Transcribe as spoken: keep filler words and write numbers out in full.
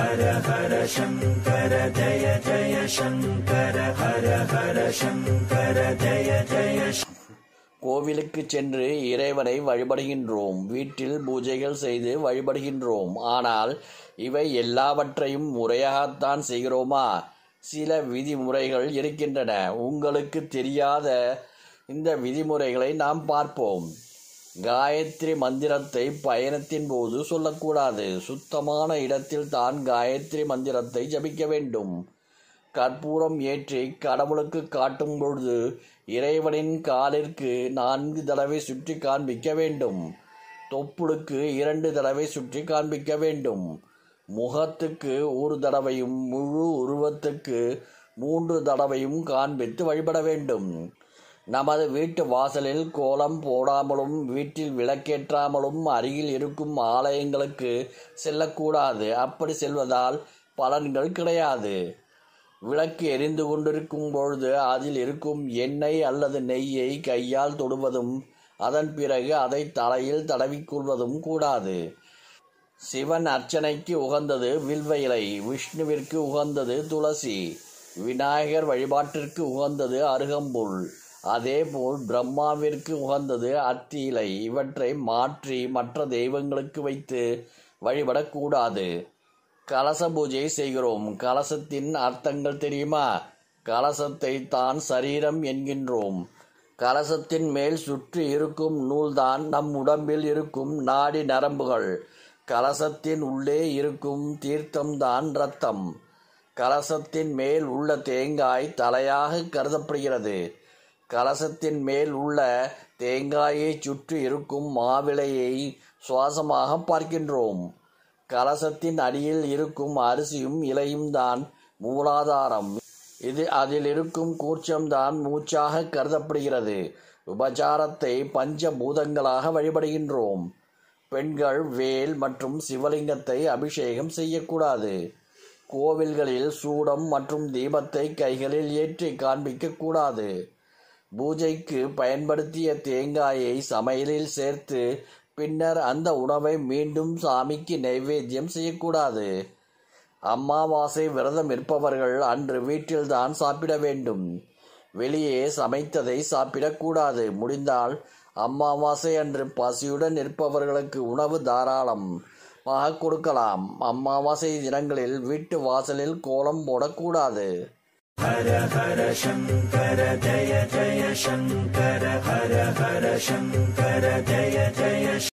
ஹர ஹர சங்கர ஜய ஜய சங்கர ஹர ஹர சங்கர ஜய ஜய. கோவிலுக்கு சென்று இறைவனை வழிபடுகின்றோம், வீட்டில் பூஜைகள் செய்து வழிபடுகின்றோம். ஆனால் இவை எல்லாவற்றையும் முறையாகத்தான் செய்கிறோமா? சில விதிமுறைகள் இருக்கின்றன. உங்களுக்கு தெரியாத இந்த விதிமுறைகளை நாம் பார்ப்போம். காயத்ரி மந்திரத்தை பயணத்தின் போது சொல்லக்கூடாது. சுத்தமான இடத்தில் தான் காயத்ரி மந்திரத்தை ஜபிக்க வேண்டும். கற்பூரம் ஏற்றி கடவுளுக்கு காட்டும் பொழுது இறைவனின் காலிற்கு நான்கு தடவை சுற்றி காண்பிக்க வேண்டும். தொப்புளுக்கு இரண்டு தடவை சுற்றி காண்பிக்க வேண்டும். முகத்துக்கு ஒரு தடவையும் முழு உருவத்துக்கு மூன்று தடவையும் காண்பித்து வழிபட வேண்டும். நமது வீட்டு வாசலில் கோலம் போடாமலும் வீட்டில் விளக்கேற்றாமலும் அருகில் இருக்கும் ஆலயங்களுக்கு செல்லக்கூடாது. அப்படி செல்வதால் பலன்கள் கிடையாது. விளக்கு எரிந்து கொண்டிருக்கும் பொழுது அதில் இருக்கும் எண்ணெய் அல்லது நெய்யை கையால் தொடுவதும் அதன் பிறகு அதை தலையில் தடவிக்கொள்வதும் கூடாது. சிவன் அர்ச்சனைக்கு உகந்தது வில்வ இலை, விஷ்ணுவிற்கு உகந்தது துளசி, விநாயகர் வழிபாட்டிற்கு உகந்தது அருகம்புல், அதேபோல் பிரம்மாவிற்கு உகந்தது அத்தி இலை. இவற்றை மாற்றி மற்ற தெய்வங்களுக்கு வைத்து வழிபடக்கூடாது. கலச பூஜை செய்கிறோம். கலசத்தின் அர்த்தங்கள் தெரியுமா? கலசத்தை தான் சரீரம் என்கின்றோம். கலசத்தின் மேல் சுற்றி இருக்கும் நூல்தான் நம் உடம்பில் இருக்கும் நாடி நரம்புகள். கலசத்தின் உள்ளே இருக்கும் தீர்த்தம்தான் இரத்தம். கலசத்தின் மேல் உள்ள தேங்காய் தலையாக கருதப்படுகிறது. கலசத்தின் மேல் உள்ள தேங்காயை சுற்றி இருக்கும் மாவிளையை சுவாசமாக பார்க்கின்றோம். கலசத்தின் அடியில் இருக்கும் அரிசியும் இலையும் தான் மூலாதாரம். இது அதில் இருக்கும் கூர்ச்சம்தான் மூச்சாக கருதப்படுகிறது. உபசாரத்தை பஞ்ச பூதங்களாக வழிபடுகின்றோம். பெண்கள் வேல் மற்றும் சிவலிங்கத்தை அபிஷேகம் செய்யக்கூடாது. கோவில்களில் சூடம் மற்றும் தீபத்தை கைகளில் ஏற்றி காண்பிக்க கூடாது. பூஜைக்கு பயன்படுத்திய தேங்காயை சமையலில் சேர்த்து பின்னர் அந்த உணவை மீண்டும் சாமிக்கு நைவேத்தியம் செய்யக்கூடாது. அமாவாசை விரதம் இருப்பவர்கள் அன்று வீட்டில்தான் சாப்பிட வேண்டும். வெளியே சமைத்ததை சாப்பிடக்கூடாது. முடிந்தால் அமாவாசை அன்று பசியுடன் இருப்பவர்களுக்கு உணவு தாராளமாக கொடுக்கலாம். அமாவாசை தினங்களில் வீட்டு வாசலில் கோலம் போடக்கூடாது. ஹர ஹர சங்கர ஜய ஜய சங்கர ஹர ஹர சங்கர ஜய ஜய